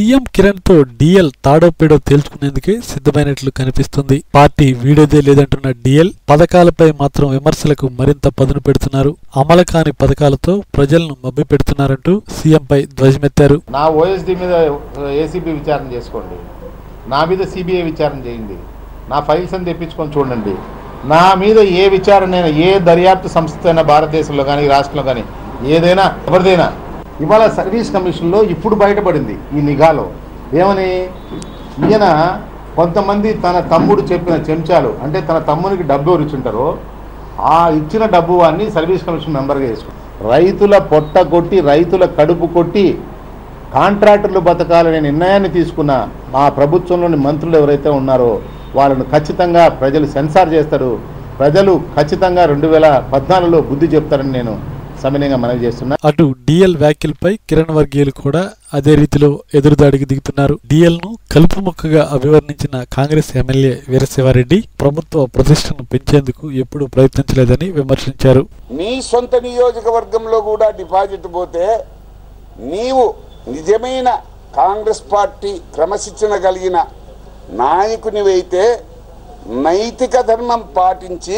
CM Kiran తో DL తాడో పేడో తేల్చుకునేందుకే సిద్ధమైనట్లు కనిపిస్తుంది. పార్టీ వీడేదే లేదంటున్న డిఎల్ పథకాలపై మాత్రం విమర్శలకు మరింత పదును పెడుతున్నారు. అమలు కాని పథకాలతో ప్రజలను మభ్య పెడుతున్నారంటూ సీఎంపై ధ్వజమెత్తారు. నా ఓఎస్డీ మీద ఏసీబీ విచారణ చేసుకోండి, నా మీద సిబిఐ విచారణ చేయండి, నా ఫైల్స్ అని తెప్పించుకొని చూడండి. నా మీద ఏ విచారణ అయినా, ఏ దర్యాప్తు సంస్థ అయినా భారతదేశంలో కానీ రాష్ట్రంలో కానీ ఏదైనా ఎవరిదైనా, ఇవాళ సర్వీస్ కమిషన్లో ఇప్పుడు బయటపడింది ఈ నిఘాలో ఏమని, ఈయన కొంతమంది తన తమ్ముడు చెప్పిన చెంచాలు, అంటే తన తమ్మునికి డబ్బు ఇచ్చుంటారో ఆ ఇచ్చిన డబ్బు అన్ని సర్వీస్ కమిషన్ మెంబర్గా వేసుకుంటారు. రైతుల పొట్ట కొట్టి, రైతుల కడుపు కొట్టి కాంట్రాక్టర్లు బతకాలనే నిర్ణయాన్ని తీసుకున్న మా ప్రభుత్వంలోని మంత్రులు ఎవరైతే ఉన్నారో వాళ్ళను ఖచ్చితంగా ప్రజలు సెన్సార్ చేస్తారు. ప్రజలు ఖచ్చితంగా 2014లో బుద్ధి చెప్తారని నేను సవినయంగా మనవి చేస్తున్నా. అటు డిఎల్ వ్యాఖ్యలపై కిరణ్ వర్గీయులు కూడా అదే రీతిలో ఎదురుదాడికి దిగుతున్నారు. డిఎల్ ను కలుపు మొక్కగా అభివర్ణించిన కాంగ్రెస్ ఎమ్మెల్యే వీరశివారెడ్డి ప్రభుత్వ ప్రతిష్టను పెంచేందుకు ఎప్పుడూ ప్రయత్నించలేదని విమర్శించారు. నీ సొంత నియోజకవర్గంలో కూడా డిపాజిట్ పోతే నీవు నిజమైన కాంగ్రెస్ పార్టీ క్రమశిక్షణ కలిగిన నాయకునివైతే నైతిక ధర్మం పాటించి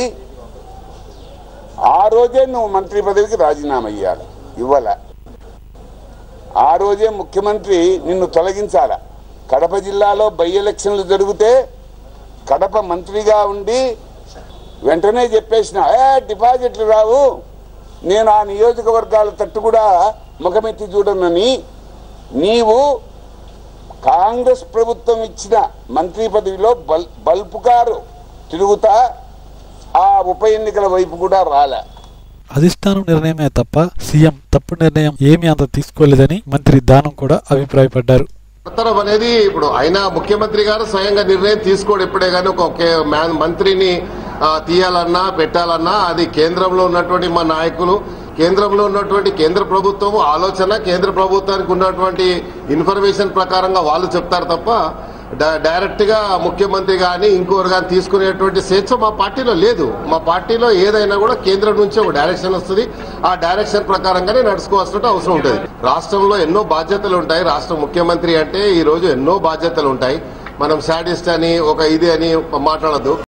ఆ రోజే నువ్వు మంత్రి పదవికి రాజీనామా ఇవ్వాలి. ఇవ్వాల ఆ రోజే ముఖ్యమంత్రి నిన్ను తొలగించాల. కడప జిల్లాలో బై ఎలక్షన్లు జరిగితే కడప మంత్రిగా ఉండి వెంటనే చెప్పేసిన డిపాజిట్లు రావు, నేను ఆ నియోజకవర్గాల తట్టు కూడా ముఖమెత్తి చూడనని నీవు కాంగ్రెస్ ప్రభుత్వం ఇచ్చిన మంత్రి పదవిలో బల్పుకారు తిరుగుతా ఆ ఉప ఎన్నికల వైపు కూడా రాలే. అధిష్టానం నిర్ణయమే తప్ప సీఎం తప్పు నిర్ణయం ఏమీ అంత తీసుకోలేదని మంత్రి దానం కూడా అభిప్రాయపడ్డారు. అనేది ఇప్పుడు ఆయన ముఖ్యమంత్రి గారు స్వయంగా నిర్ణయం తీసుకోడు. ఎప్పుడే కానీ ఒక మంత్రిని తీయాలన్నా పెట్టాలన్నా అది కేంద్రంలో ఉన్నటువంటి మా నాయకులు, కేంద్రంలో ఉన్నటువంటి కేంద్ర ప్రభుత్వం ఆలోచన, కేంద్ర ప్రభుత్వానికి ఉన్నటువంటి ఇన్ఫర్మేషన్ ప్రకారంగా వాళ్ళు చెప్తారు తప్ప డైరెక్ట్ గా ముఖ్యమంత్రి కానీ ఇంకోరు కానీ తీసుకునేటువంటి స్వేచ్ఛ మా పార్టీలో లేదు. మా పార్టీలో ఏదైనా కూడా కేంద్రం నుంచి ఒక డైరెక్షన్ వస్తుంది, ఆ డైరెక్షన్ ప్రకారంగానే నడుచుకోవాల్సిన అవసరం ఉంటుంది. రాష్ట్రంలో ఎన్నో బాధ్యతలు ఉంటాయి. రాష్ట్ర ముఖ్యమంత్రి అంటే ఈ రోజు ఎన్నో బాధ్యతలు ఉంటాయి. మనం శాడిస్ట్ అని ఒక ఇది అని మాట్లాడద్దు.